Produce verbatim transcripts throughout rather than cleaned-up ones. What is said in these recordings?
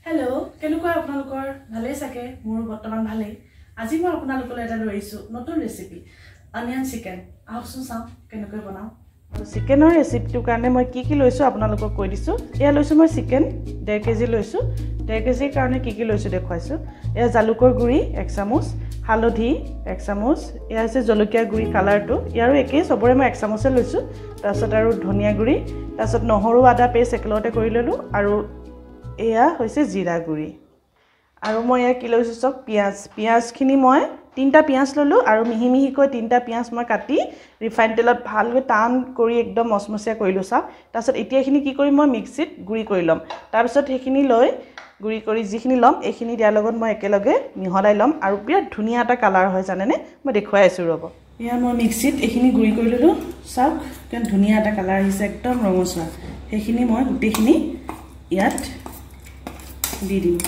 Hello, কেনেকুৱা আপোনালোকৰ ভালে থাকে মোৰ বৰ্তমান ভালে আজি মই আপোনালোকলৈ এটা লৈ আহিছো নতুন ৰেচিপি অনিয়ন চিকেন আহকচোন চাও কেনেকৈ বনাও চিকেনৰ ৰেচিপিটোৰ কাৰণে মই কি কি লৈছো আপোনালোকক কৈ দিছো এয়া লৈছো মই চিকেন ডেৰ কেজি লৈছো ডেৰ কেজিৰ কাৰণে কি কি লৈছো দেখুৱাইছো এয়া জালুকৰ গুৰি এক চামুচ হালধি এক চামুচ এয়া আছে জলকীয়া গুৰি কালাৰটো ইয়াৰো একেই সবৰে মই এক চামুচে লৈছো তাৰছত আৰু ধনিয়া গুৰি তাৰছত নহৰু আদা পেষ্ট একেলগতে কৰি ললো আৰু এয়া হৈছে জিৰা গুৰি আৰু মই এয়া কি লৈছো সব পিয়াজ পিয়াজখিনি মই তিনটা পিয়াজ ললো আৰু মিহি মিহি কৈ তিনটা পিয়াজ মই কাটি ৰিফাইন তেলত ভালকৈ টান কৰি একদম মসমসিয়া কৰিলো সব তাৰছত এতিয়াখিনি কি কৰিম মই মিক্সিত গুৰি কৰি লম তাৰছত হেখিনি লৈ গুৰি কৰি যিখিনি লম এখিনি দিয়াৰ লগত মই একেলগে মিহলাই লম আৰু বিৰাট ধুনিয়া এটা কালাৰ হয় জানেনে মই দেখুৱাই আছো ৰব ইয়া মই মিক্সিত এখিনি গুৰি কৰি ললো সব কেন ধুনিয়া এটা কালাৰ আহিছে একদম ৰঙচুৱা হেখিনি মই গুটিখিনি ইয়াত দি দিম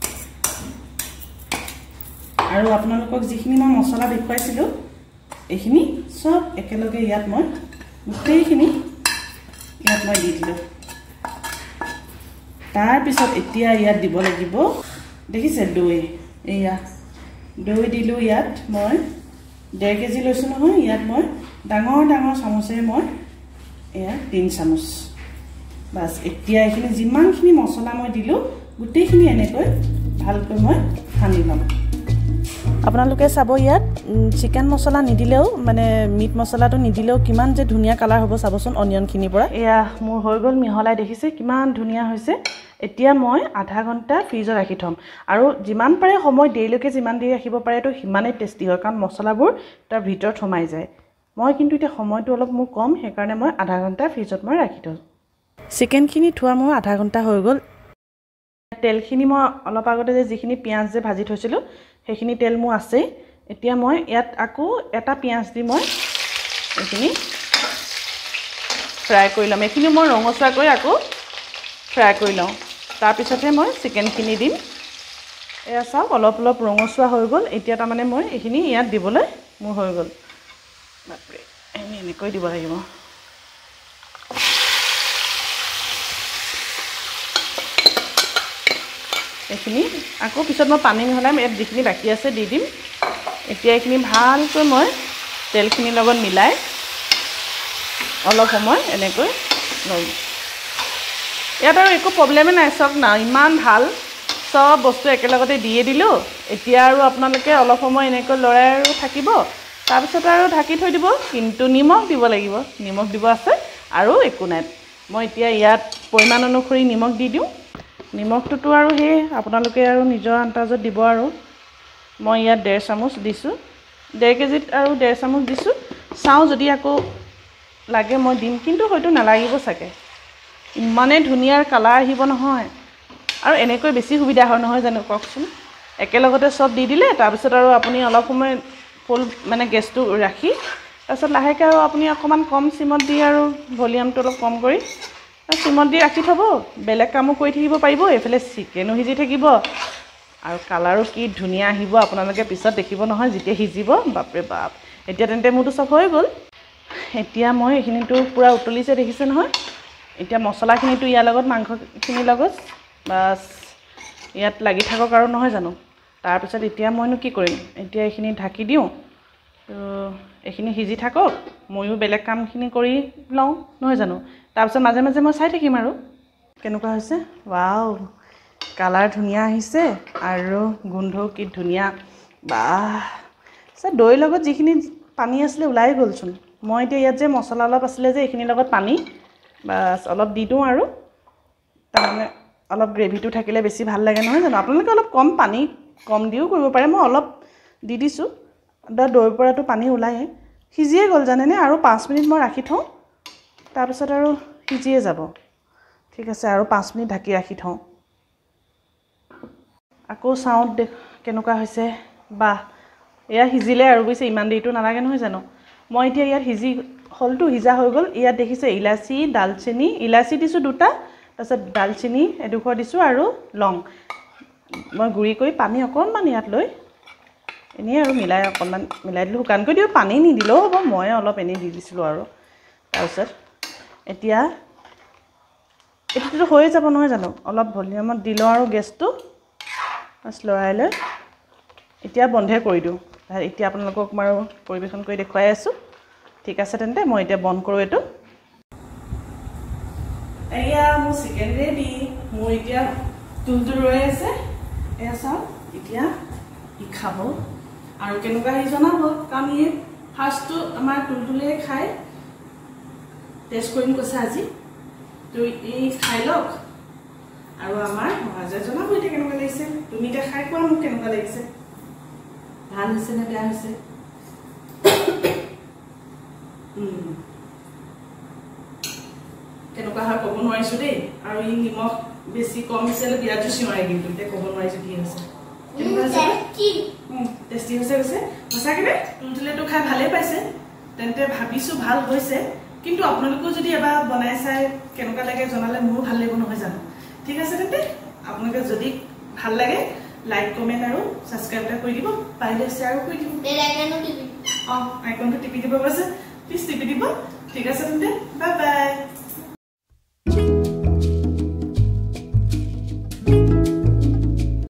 আৰু আপোনালোকক যিখিনি মই মছলা দেখুৱাইছিলো এখিনি সব একেলগে ইয়াত মই গুটেইখিনি ইয়াত মই দি দিলো তাৰ পিছত এতিয়া ইয়াত দিব লাগিব দেখিছে দৈ এয়া দৈ দিলো ইয়াত মই ডেৰ কেজি লৈছো নহয় ইয়াত মই ডাঙৰ ডাঙৰ চামুচেৰে মই এয়া তিন চামুচ বাস এতিয়া এখিনি যিমানখিনি মছলা মই দিলো গুটেইখিনি এনেকৈ ভালকৈ মই সানি লম আপোনালোকে চাব ইয়াত চিকেন মছলা নিদিলেও মানে মিট মছলাটো নিদিলেও কিমান যে ধুনিয়া কালাৰ হ'ব চাবচোন অনিয়নখিনিৰ পৰা এয়া মোৰ হৈ গ'ল মিহলাই দেখিছে কিমান ধুনিয়া হৈছে এতিয়া মই আধা ঘণ্টা ফ্ৰিজত ৰাখি থম আৰু যিমান পাৰে সময় দেৰিলৈকে যিমান দেৰি ৰাখিব পাৰে তো সিমানেই টেষ্টি হয় কাৰণ মছলাবোৰ তাৰ ভিতৰত সোমাই যায় মই কিন্তু এতিয়া সময়টো অলপ মোৰ কম সেইকাৰণে মই আধা ঘণ্টা ফ্ৰিজত মই ৰাখি থম চিকেনখিনি থোৱা মোৰ আধা ঘণ্টা হৈ গ'ল তেলখিনি মই অলপ আগতে যে যিখিনি পিয়াজ যে ভাজি থৈছিলো সেইখিনি তেল মোৰ আছে এতিয়া মই ইয়াত আকৌ এটা পিয়াজ দি মই এইখিনি ফ্ৰাই কৰি লম এইখিনি মই ৰঙচুৱা কৰি আকৌ ফ্ৰাই কৰি লওঁ তাৰ পিছতে মই চিকেনখিনি দিম এয়া চাওক অলপ অলপ ৰঙচুৱা হৈ গ'ল এতিয়া তাৰমানে মই এইখিনি ইয়াত দিবলৈ মোৰ হৈ গ'ল বাপৰে এনে এনেকৈ দিব লাগিব এইখিনি আকৌ পিছত মই পানী মিহলাই ইয়াত যিখিনি বাকি আছে দি দিম এতিয়া এইখিনি ভালকৈ মই তেলখিনিৰ লগত মিলাই অলপ সময় এনেকৈ লম ইয়াত আৰু একো প্ৰব্লেমে নাই চক না ইমান ভাল সব বস্তু একেলগতে দিয়ে দিলো এতিয়া আৰু আপোনালোকে অলপ সময় এনেকৈ লৰাই আৰু থাকিব তাৰপিছত আৰু ঢাকি থৈ দিব কিন্তু নিমখ দিব লাগিব নিমখ দিব আছে আৰু একো নাই মই এতিয়া ইয়াত পৰিমাণ অনুসৰি নিমখ দি দিওঁ নিমখটো আৰু হে আপোনালোকে আৰু নিজৰ আন্দাজত দিব আৰু মই ইয়াত ডেৰ চামুচ দিছো ডেৰ কেজিত আৰু ডেৰ চামুচ দিছো চাও যদি আকৌ লাগে মই দিম কিন্তু হয়তো নালাগিব চাগে ইমানে ধুনিয়াৰ কালাৰ আহিব নহয় আৰু এনেকৈ বেছি সুবিধা হয় নহয় জানো কওকচোন একেলগতে সব দি দিলে তাৰ পিছত আৰু আপুনি অলপ সময় ফুল মানে গেছটো ৰাখি তাৰপিছত লাহেকৈ আৰু আপুনি অকমান কম সিমত দি আৰু ভলিউমটো অলপ কম কৰি সিমত দি ৰাখি থব বেলেগ কামো কৰি থাকিব পাৰিব এফালে চিকেনো সিজি থাকিব আৰু কালাৰো কি ধুনিয়া আহিব আপোনালোকে পিছত দেখিব নহয় যেতিয়া সিজিব বাপৰে বাপ এতিয়া তেন্তে মোৰটো সব হৈ গ'ল এতিয়া মই এইখিনিটো পুৰা উতলিছে দেখিছে নহয় এতিয়া মছলাখিনিটো ইয়াৰ লগত মাংসখিনিৰ লগত বাস ইয়াত লাগি থাকক আৰু নহয় জানো তাৰপিছত এতিয়া মইনো কি কৰিম এতিয়া এইখিনি ঢাকি দিওঁ তো এইখিনি সিজি থাকক ময়ো বেলেগ কামখিনি কৰি লওঁ নহয় জানো তাৰপিছত মাজে মাজে মই চাই থাকিম আৰু কেনেকুৱা হৈছে ৱাও কালাৰ ধুনিয়া আহিছে আৰু গোন্ধ কি ধুনিয়া বাহ সে দৈ লগত যিখিনি পানী আছিলে ওলাই গ'লচোন মই এতিয়া ইয়াত যে মছলা অলপ আছিলে যে এইখিনি লগত পানী বাস অলপ দি দিওঁ আৰু তাৰমানে অলপ গ্ৰেভিটো থাকিলে বেছি ভাল লাগে নহয় জানো আপোনালোকে অলপ কম পানী কম দিও কৰিব পাৰে মই অলপ দি দিছো দৈৰ পৰাটো পানী ওলায়ে সিজিয়ে গ'ল জানেনে আৰু পাঁচ মিনিট মই ৰাখি থওঁ তাৰপিছত আৰু সিজিয়ে যাব ঠিক আছে আৰু পাঁচ মিনিট ঢাকি ৰাখি থওঁ আকৌ চাউত কেনেকুৱা হৈছে বাহ এয়া সিজিলে আৰু বুজিছে ইমান দেৰিটো নালাগে নহয় জানো মই এতিয়া ইয়াত সিজি হলটো সিজা হৈ গ'ল ইয়াত দেখিছে ইলাচি দালচেনি ইলাচি দিছো দুটা তাৰপিছত দালচেনি এডোখৰ দিছো আৰু লং মই গুৰি কৰি পানী অকণমান ইয়াত লৈ এনেই আৰু মিলাই অকণমান মিলাই দিলোঁ শুকানকৈ দিওঁ পানী নিদিলেও হ'ব মই অলপ এনেই দি দিছিলোঁ আৰু তাৰপিছত এতিয়া এইটোতো হৈয়ে যাব নহয় জানো অলপ ভলিউমত দি লওঁ আৰু গেছটো বাছ লৰাই লৈ এতিয়া বন্ধে কৰি দিওঁ এতিয়া আপোনালোকক মই পৰিৱেশন কৰি দেখুৱাই আছোঁ ঠিক আছে তেন্তে মই এতিয়া বন্ধ কৰোঁ এইটো এয়া মোৰ চিকেন ৰেডি মোৰ এতিয়া তুলটো ৰৈ আছে এয়া চাওঁ এতিয়া ই খাব আৰু কেনেকুৱা সি জনাব কাৰণ ই ফাৰ্ষ্টটো আমাৰ তুলতুলে খাই টেষ্ট কৰিম কৈছে আজি তো ই খাই লওক আৰু আমাৰ মহাজে জনাব এতিয়া কেনেকুৱা লাগিছে তুমি এতিয়া খাই কোৱা মোক কেনেকুৱা লাগিছে ভাল হৈছে নে বেয়া হৈছে কেনেকুৱা হয় ক'ব নোৱাৰিছোঁ দেই আৰু ই নিমখ বেছি কম হৈছে বিৰাটো চিঞৰাই কিন্তু এতিয়া ক'ব নোৱাৰিছোঁ কি হৈছে টেষ্টি হৈছে কৈছে সঁচাকৈ তুলতুলেটো খাই ভালেই পাইছে তেন্তে ভাবিছোঁ ভাল হৈছে কিন্তু আপোনালোকেও যদি এবাৰ বনাই চাই কেনেকুৱা লাগে জনালে মোৰো ভাল লাগিব নহয় জানো ঠিক আছে তেন্তে আপোনালোকে যদি ভাল লাগে লাইক কমেণ্ট আৰু ছাবস্ক্ৰাইব এটা কৰি দিব পাৰিলে শ্বেয়াৰো কৰি দিব অঁ আইকনটো টিপি দিব কৈছে প্লিজ টিপি দিব ঠিক আছে তেন্তে বাই বাই